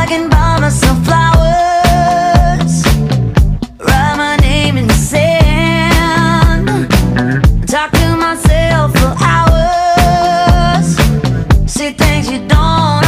can buy myself flowers, write my name in the sand, talk to myself for hours, say things you don't